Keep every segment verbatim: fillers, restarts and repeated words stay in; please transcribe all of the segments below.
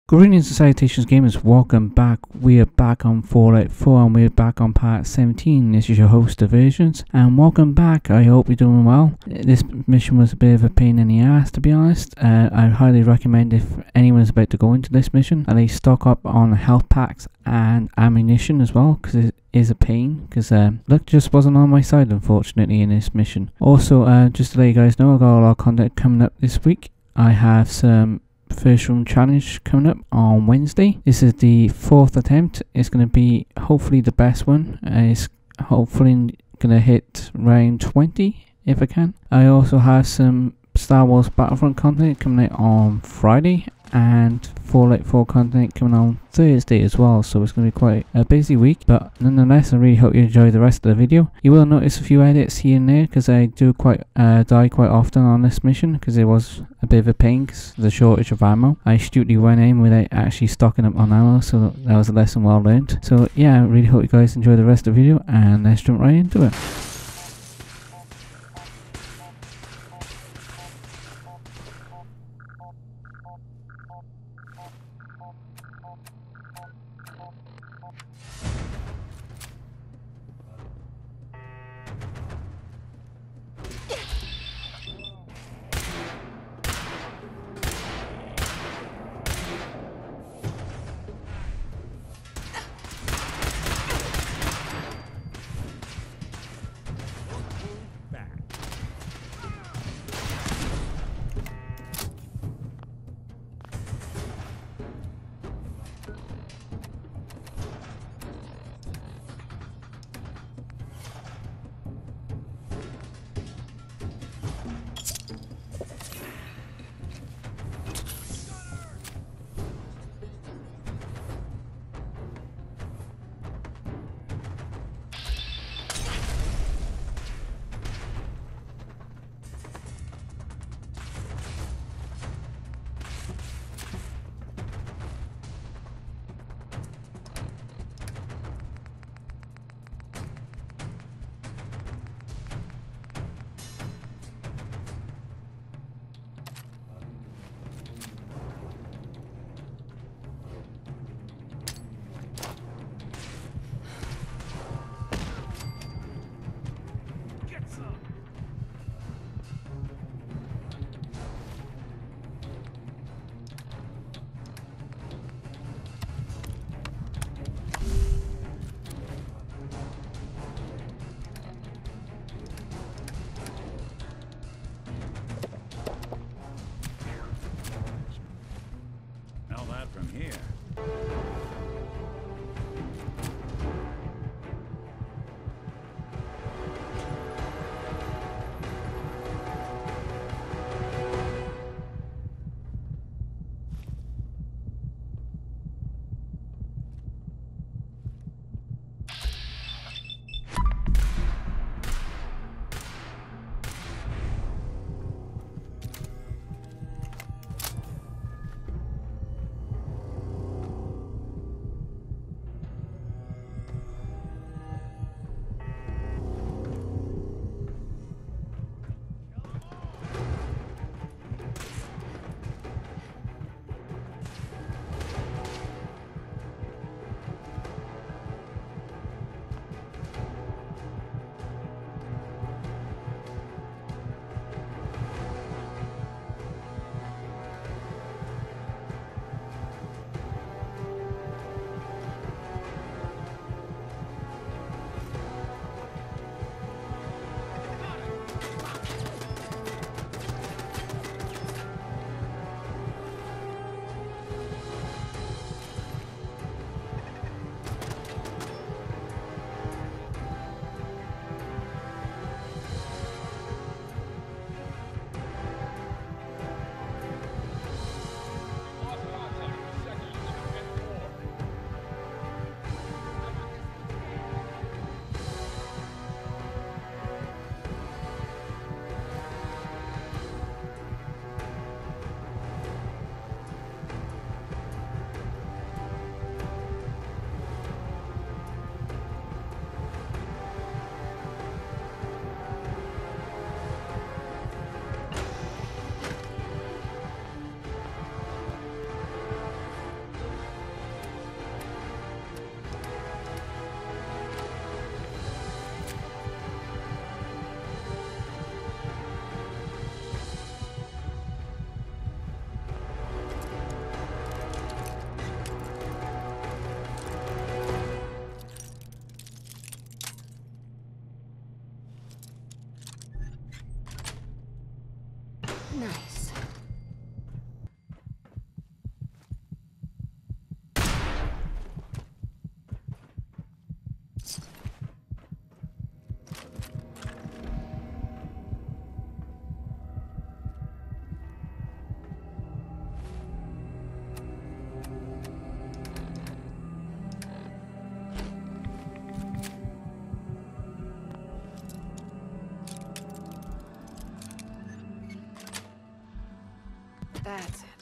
Greetings and salutations gamers, welcome back. We are back on Fallout four and we're back on part seventeen. This is your host Divergence and welcome back. I hope you're doing well. This mission was a bit of a pain in the ass, to be honest. Uh, I highly recommend if anyone's about to go into this mission, at least stock up on health packs and ammunition as well, because it is a pain, because uh, luck just wasn't on my side unfortunately in this mission. Also, uh, just to let you guys know, I've got a lot of content coming up this week. I have some first room challenge coming up on Wednesday. This is the fourth attempt. It's going to be hopefully the best one. Uh, it's hopefully going to hit round twenty if I can. I also have some Star Wars Battlefront content coming out on Friday and Fallout four content coming on Thursday as well, so it's going to be quite a busy week, but nonetheless I really hope you enjoy the rest of the video. You will notice a few edits here and there because I do quite uh, die quite often on this mission because it was a bit of a pain because the shortage of ammo. I astutely went in without actually stocking up on ammo, so that was a lesson well learned. So yeah, I really hope you guys enjoy the rest of the video and let's jump right into it. From here. That's it.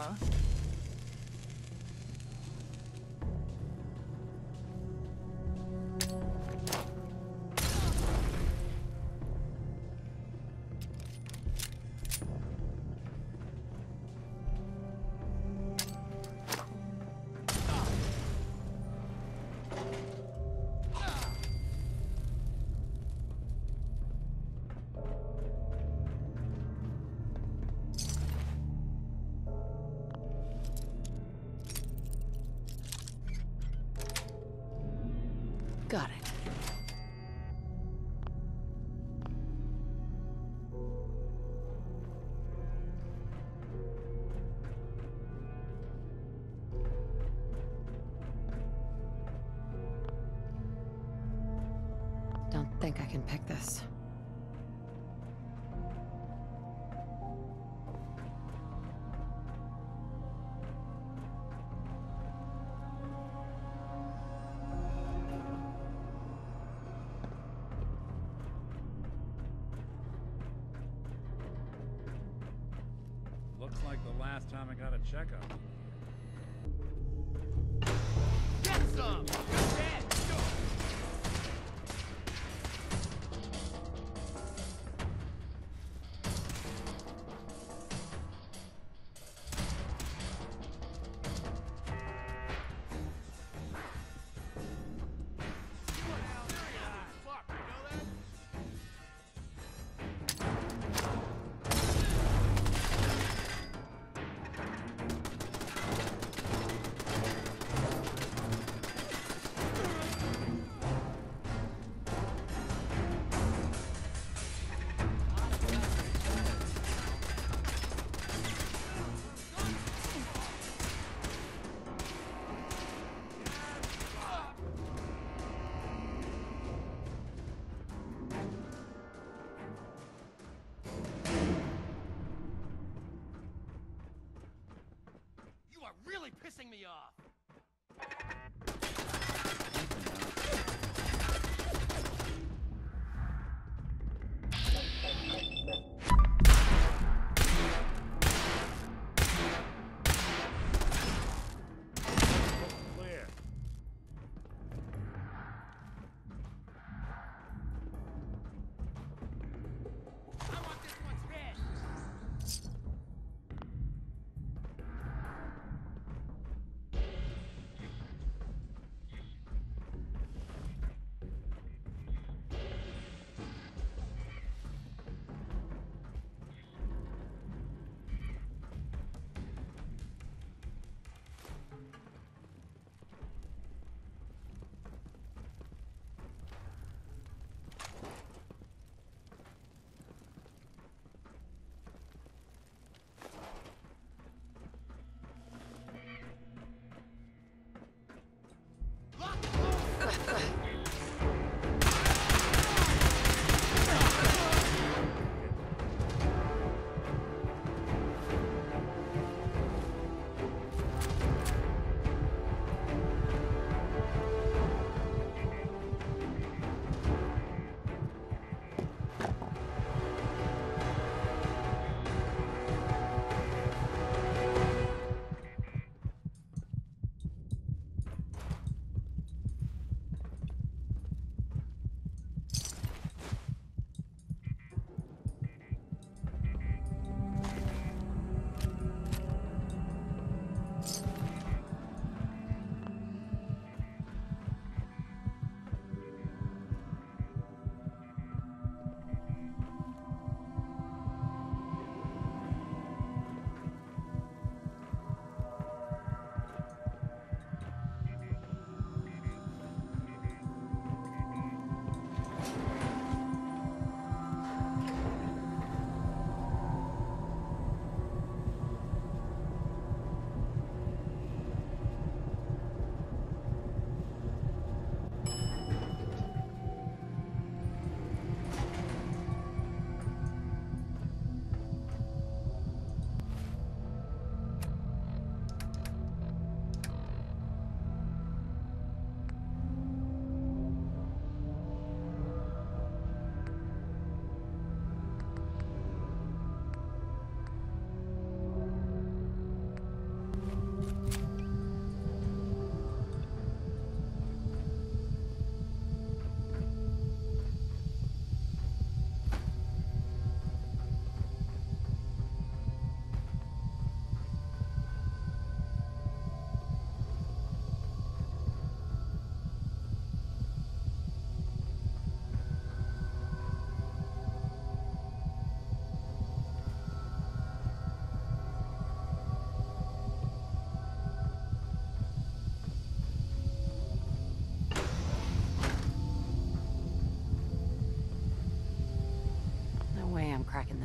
huh? Got it. Don't think I can pick this. Looks like the last time I got a checkup. Get some! You're dead! Fuck, you know that? You are really pissing me off! Clear. I want this one's head!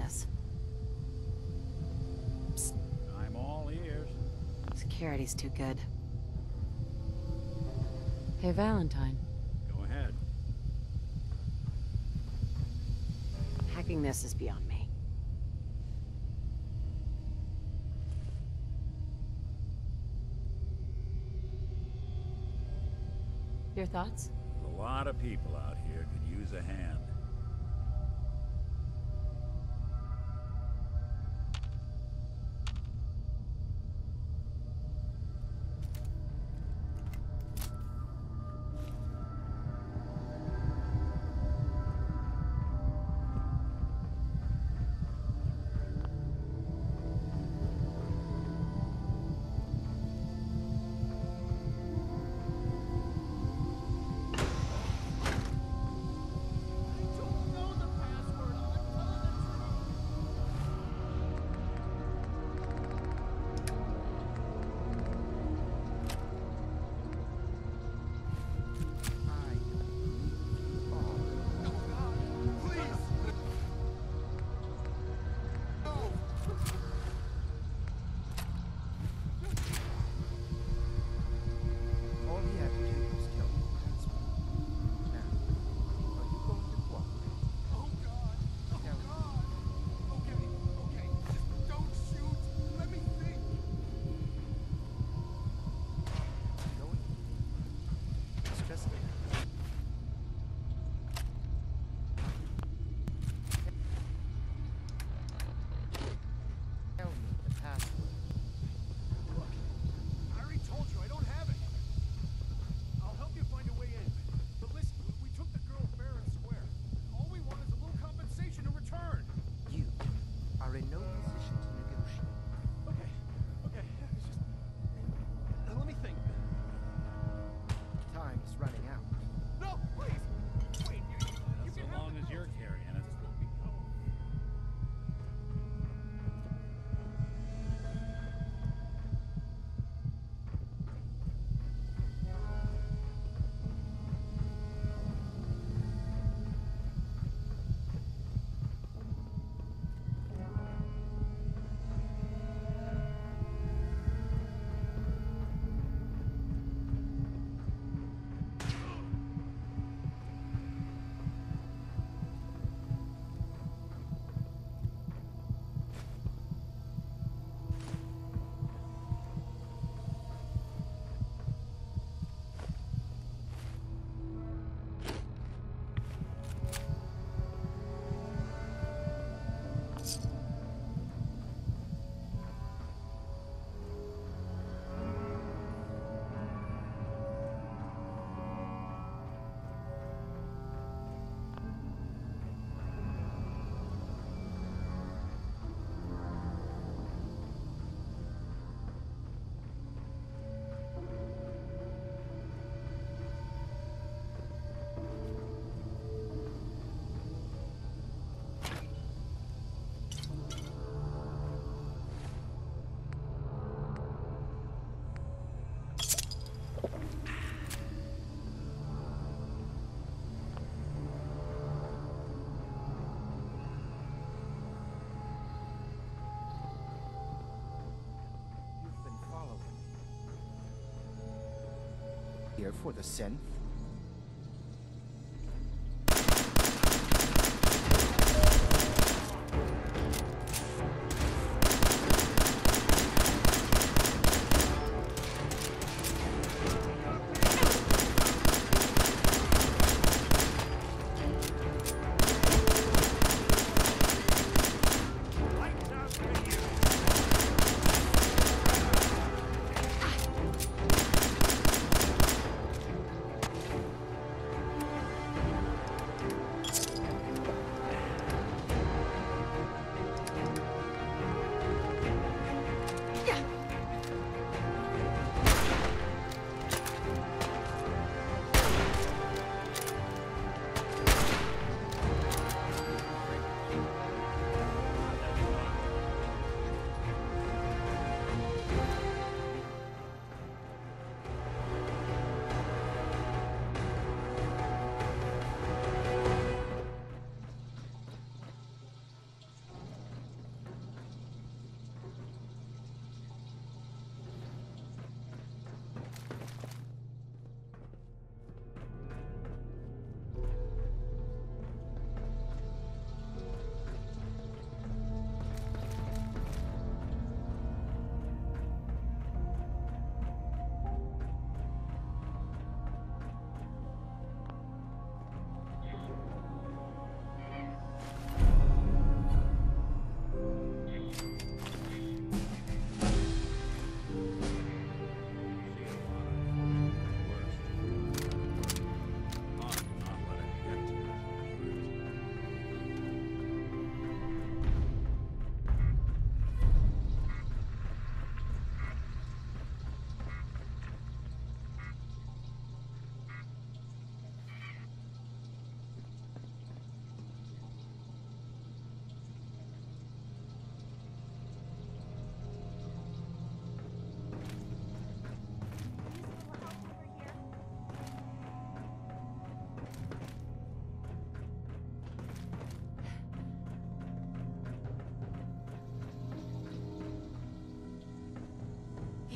this. Psst. I'm all ears. Security's too good. Hey, Valentine. Go ahead. Hacking this is beyond me. Your thoughts? A lot of people out here could use a hand. Here for the synth.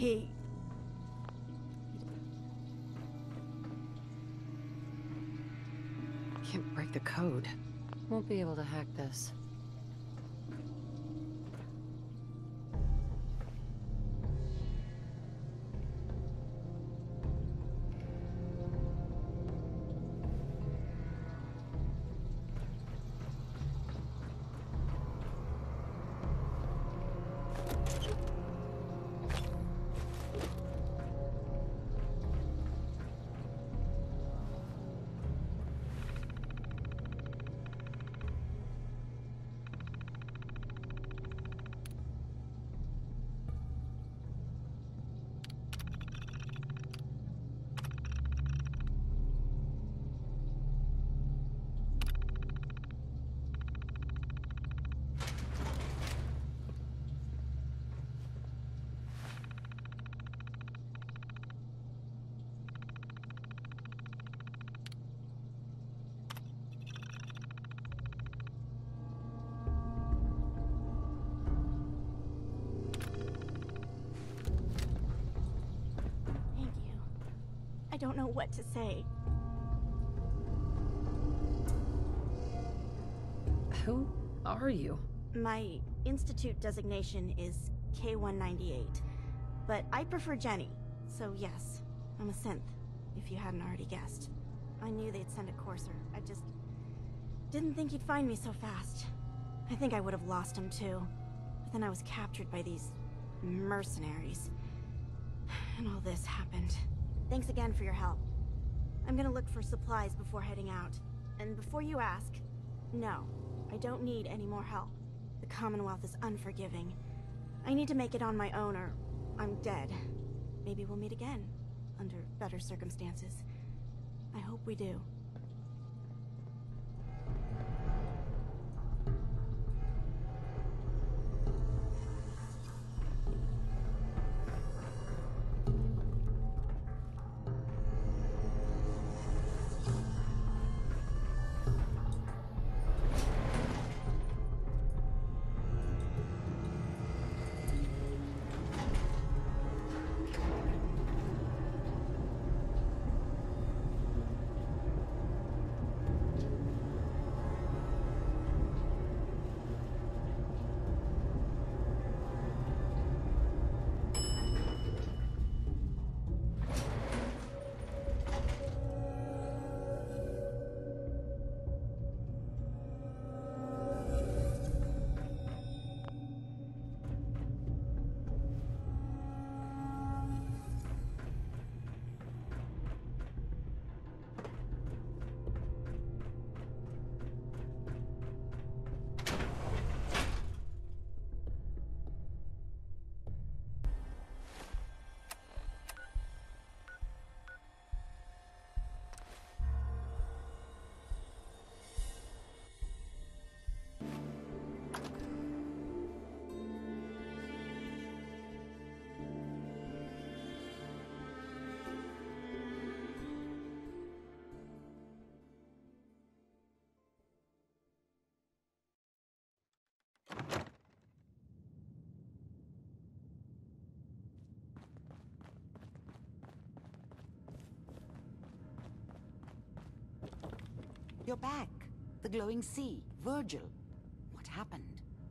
He... Can't break the code. Won't be able to hack this. Thank you. I don't know what to say. Who are you? My institute designation is K one ninety-eight, but I prefer Jenny, so yes, I'm a synth, if you hadn't already guessed. I knew they'd send a courser, I just didn't think he'd find me so fast. I think I would have lost him too, but then I was captured by these mercenaries, and all this happened. Thanks again for your help. I'm gonna look for supplies before heading out, and before you ask, no, I don't need any more help. The Commonwealth is unforgiving. I need to make it on my own or I'm dead. Maybe we'll meet again, under better circumstances. I hope we do. You're back. The glowing sea. Virgil. What happened?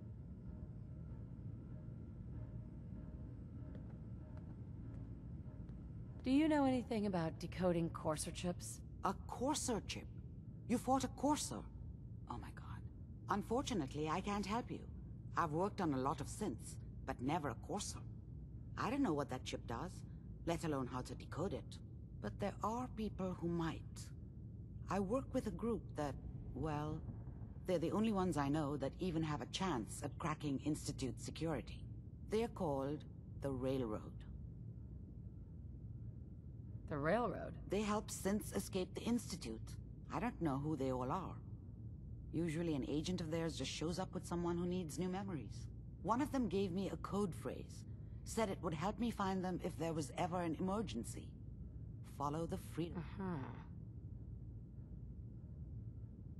Do you know anything about decoding courser chips? A courser chip? You fought a courser? Oh my god. Unfortunately, I can't help you. I've worked on a lot of synths, but never a courser. I don't know what that chip does, let alone how to decode it. But there are people who might. I work with a group that, well, they're the only ones I know that even have a chance at cracking Institute security. They're called the Railroad. The Railroad? They help synths escape the Institute. I don't know who they all are. Usually an agent of theirs just shows up with someone who needs new memories. One of them gave me a code phrase, said it would help me find them if there was ever an emergency. Follow the freedom. Uh-huh.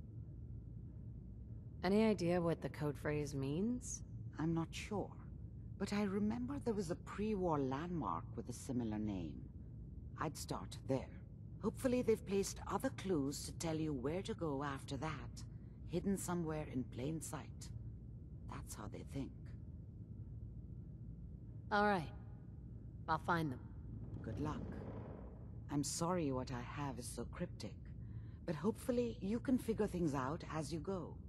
Any idea what the code phrase means? I'm not sure. but I remember there was a pre-war landmark with a similar name. I'd start there. Hopefully they've placed other clues to tell you where to go after that, hidden somewhere in plain sight. That's how they think. All right. I'll find them. Good luck. I'm sorry what I have is so cryptic, but hopefully you can figure things out as you go.